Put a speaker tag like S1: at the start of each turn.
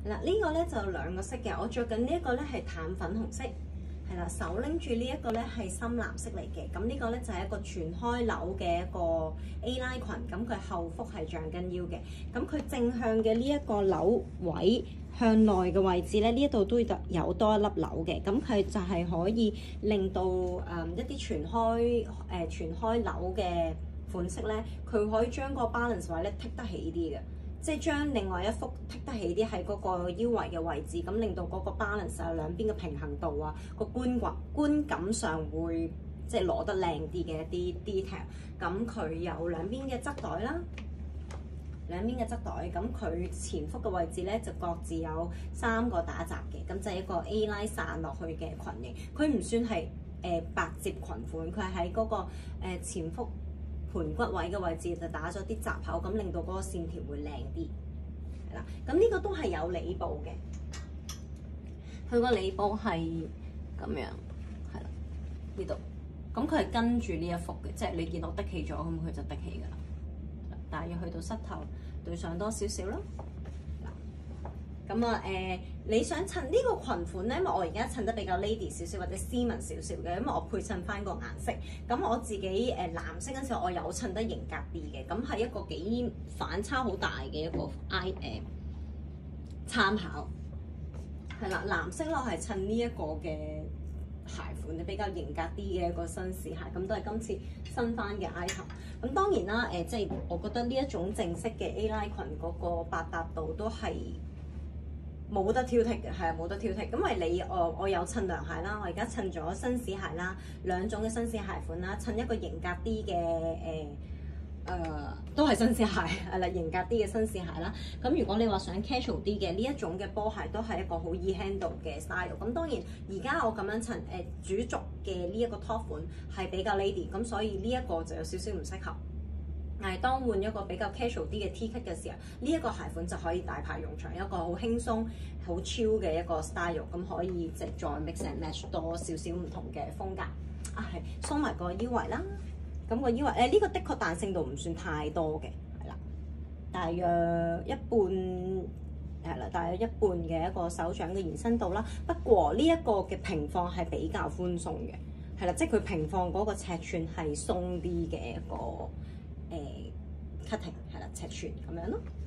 S1: 嗱，呢個咧就兩個色嘅，我着緊呢一個咧係淡粉紅色，係啦，手拎住呢一個咧係深藍色嚟嘅。咁呢個咧就係一個全開紐嘅一個 A 拉裙，咁佢後腹係橡筋腰嘅。咁佢正向嘅呢一個紐位向內嘅位置咧，呢一度都有多一粒紐嘅。咁佢就係可以令到一啲全開紐嘅款式咧，佢可以將個 balance 位咧剔得起啲嘅。即係將另外一幅剔得起啲喺嗰個腰圍嘅位置，咁令到嗰個 balance 啊兩邊嘅平衡度啊個觀感上會即係攞得靚啲嘅一啲 detail。咁佢有兩邊嘅側袋啦，咁佢前腹嘅位置咧就各自有3個打褶嘅，咁就係一個 A 拉散落去嘅裙型。佢唔算係百褶裙款，佢係喺嗰個前腹盤骨位嘅位置就打咗啲褶口，咁令到嗰個線條會靚啲，係啦。咁呢個都係有里布嘅，佢個里布係咁樣，係啦呢度。咁佢係跟住呢一幅嘅，即係你見我滴起咗，咁佢就滴起㗎啦。大約去到膝頭對上多少少啦。咁啊你想襯呢個裙款咧？因為我而家襯得比較 lady 少少或者斯文少少嘅，因為我配襯翻個顏色。咁我自己藍色嗰陣時候，我有襯得型格啲嘅，咁係一個幾反差好大嘅一個參考。係啦，藍色咧我係襯呢一個嘅鞋款，比較型格啲嘅一個紳士鞋，咁都係今次新翻嘅 item。咁當然啦，即係我覺得呢一種正式嘅 A 拉裙嗰個百搭度都係冇得挑剔嘅，係啊冇得挑剔。咁為我有襯涼鞋啦，我而家襯咗紳士鞋啦，兩種嘅紳士鞋款啦，襯一個型格啲嘅都係紳士鞋係啦，型格啲嘅紳士鞋啦。咁如果你話想 casual 啲嘅呢一種嘅波鞋，都係一個好易 handle 嘅 style。咁當然而家我咁樣襯主軸嘅呢一個 top 款係比較 lady，咁所以呢一個就有少少唔適合。但係當換一個比較 casual 啲嘅 T 恤嘅時候，呢一個鞋款就可以大派用場，一個好輕鬆、好 chill 嘅一個 style， 咁可以即係再 mix and match 多少少唔同嘅風格。係梳埋個腰圍啦，咁個腰圍呢個的確彈性度唔算太多嘅，係啦，大約一半係啦，大約一半嘅一個手掌嘅延伸度啦。不過呢一個嘅平放係比較寬鬆嘅，係啦，即係佢平放嗰個尺寸係鬆啲嘅一個cutting 係啦，尺寸咁樣咯。